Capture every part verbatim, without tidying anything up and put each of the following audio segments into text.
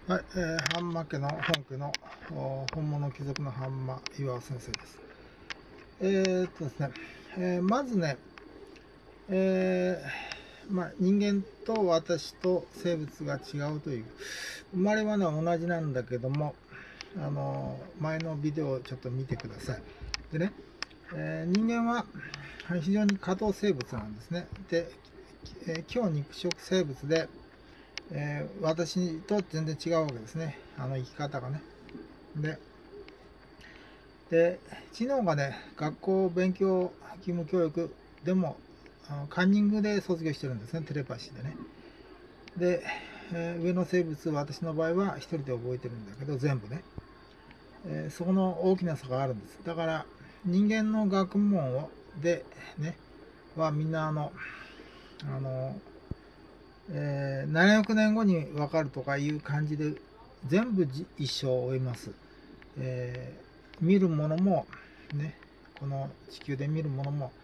はい、えー、ハンマ家の本家の本物貴族のハンマ岩尾先生です。えー、っとですね、えー、まずね、えー、まあ、人間と私と生物が違うという、生まれはね、同じなんだけども、あの前のビデオをちょっと見てください。でね、えー、人間は非常に下等生物なんですね。で、えー、強肉食生物で、えー、私と全然違うわけですね。あの生き方がね。で、で知能がね、学校勉強義務教育でもカンニングで卒業してるんですね、テレパシーでね。で、えー、上の生物、私の場合は一人で覚えてるんだけど、全部ね、えー、そこの大きな差があるんです。だから人間の学問をでねはみんなあのあの、えー、ななひゃくねんごに分かるとかいう感じで全部一生を終えます。えー、見るものもね、この地球で見るものも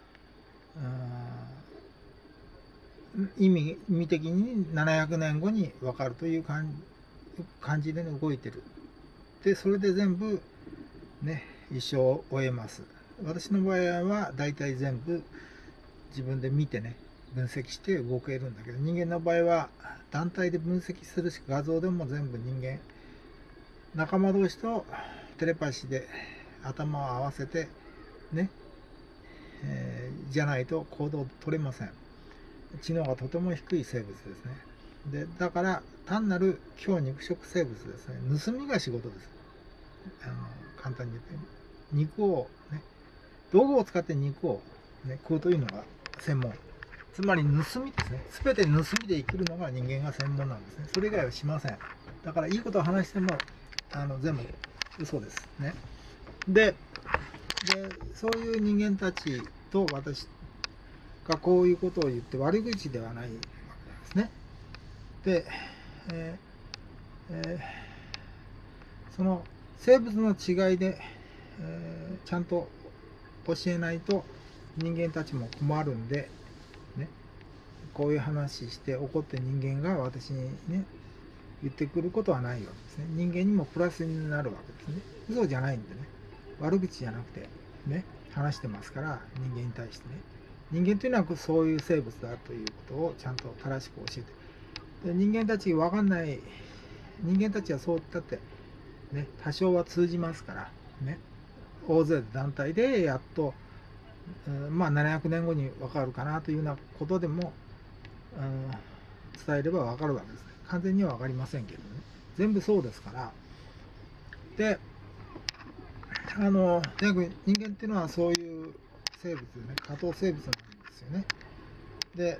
意味意味的にななひゃくねんごに分かるという感じで、ね、動いてる。でそれで全部ね一生を終えます。私の場合はだいたい全部自分で見てね分析して動けるんだけど、人間の場合は団体で分析するし、画像でも全部人間仲間同士とテレパシーで頭を合わせてね、えー、じゃないと行動取れません。知能がとても低い生物ですね。でだから単なる強肉食生物ですね。盗みが仕事です。あの簡単に言って肉をね、道具を使って肉を、ね、食うというのが専門。つまり盗みですね。全て盗みで生きるのが人間が専門なんですね。それ以外はしません。だからいいことを話してもあの全部嘘ですね。ででそういう人間たちと私がこういうことを言って悪口ではないわけなんですね。で、えーえー、その生物の違いで、えー、ちゃんと教えないと人間たちも困るんで、ね、こういう話して怒って人間が私にね言ってくることはないわけですね。人間にもプラスになるわけですね。嘘じゃないんでね、悪口じゃなくてね話してますから、人間に対してね、人間というのはそういう生物だということをちゃんと正しく教えて、で人間たち分かんない人間たちはそう言ったってね多少は通じますからね、大勢団体でやっと、うん、まあななひゃくねんごに分かるかなというようなことでも、うん、伝えれば分かるわけですね。完全には分かりませんけどね、全部そうですから。であのとにかく人間っていうのはそういう生物でね、下等生物なんですよね。で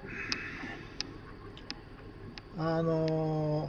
あの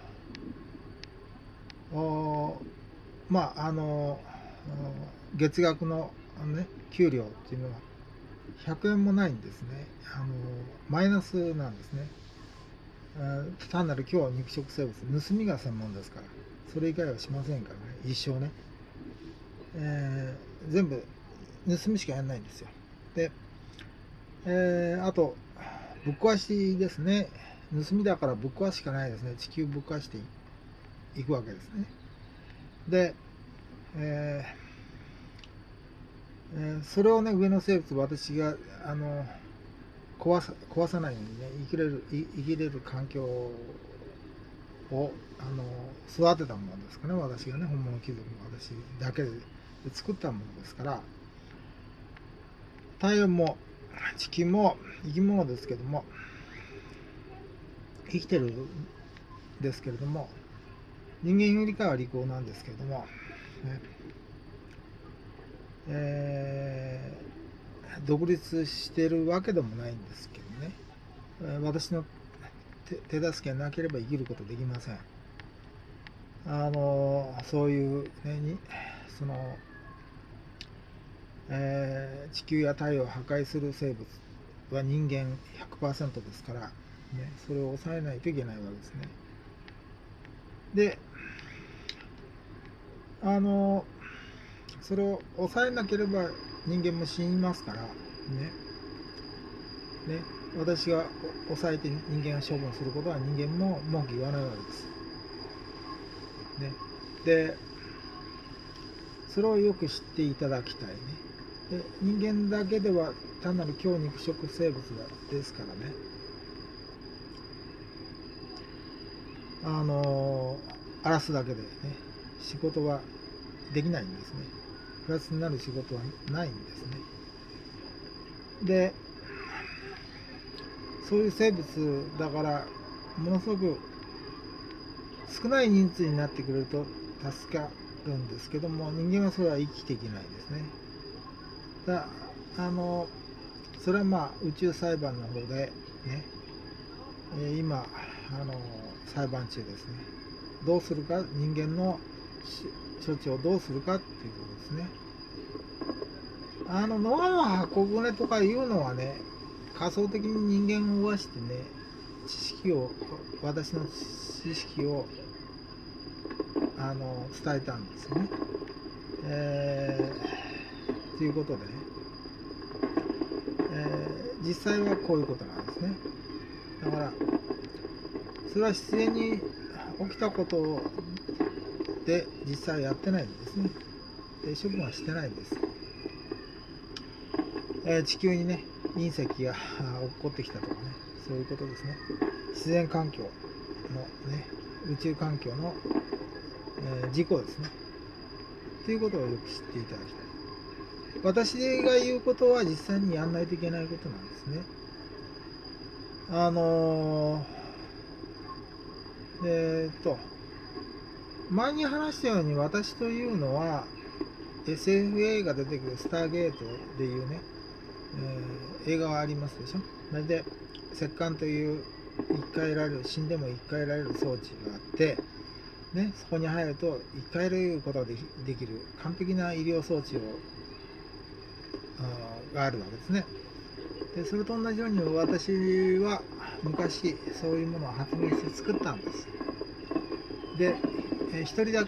まああの月額の、あの、ね、給料っていうのはひゃくえんもないんですね。あのマイナスなんですね。単なる今日は肉食生物、盗みが専門ですから、それ以外はしませんからね、一生ね、えー、全部盗みしかやらないんですよ。で、えー、あとぶっ壊しですね。盗みだからぶっ壊ししかないですね。地球ぶっ壊していくわけですね。で、えーえー、それをね、上の生物、私があの壊さ壊さないようにね、生きれる生きれる環境をあの育てたものですかね。私がね、本物貴族の私だけで作ったものですから、太陽も地球も生き物ですけども、生きてるんですけれども、人間よりかは利口なんですけれども、ねえー、独立してるわけでもないんですけどね、私の手助けがなければ生きることできません。あのそういうね、その、えー、地球や太陽を破壊する生物は人間 ひゃくパーセント ですから、ね、それを抑えないといけないわけですね。で、あのそれを抑えなければ人間も死にますからね。ね、私が抑えて人間を処分することは人間も文句言わないわけです。 でそれをよく知っていただきたいね。で人間だけでは単なる強肉食生物ですからね、あの荒らすだけでね仕事はできないんですね。プラスになる仕事はないんですね。でそういう生物だからものすごく少ない人数になってくれると助かるんですけども、人間はそれは生きていけないですね。だあのそれはまあ宇宙裁判の方でね、え今あの裁判中ですね。どうするか、人間の処置をどうするかっていうことですね。あのノアの箱舟とかいうのはね、仮想的に人間を動かしてね、知識を私の知識をあの伝えたんですよね。えー、ということでね、えー、実際はこういうことなんですね。だからそれは自然に起きたことで実際やってないんですね。で処分はしてないんです。えー、地球にね隕石が落っこってきたとかね、そういうことですね。自然環境のね、宇宙環境の、えー、事故ですね。ということをよく知っていただきたい。私が言うことは実際にやんないといけないことなんですね。あのー、えー、っと前に話したように、私というのは エスエフ 映画出てくるスターゲートでいうね、えー、映画はありますでしょ。それで石棺という生き返られる、死んでも生き返られる装置があって、ね、そこに入ると生き返ることができ、できる完璧な医療装置をがあるわけですね。でそれと同じように私は昔そういうものを発明して作ったんです。で、えー、一人だけ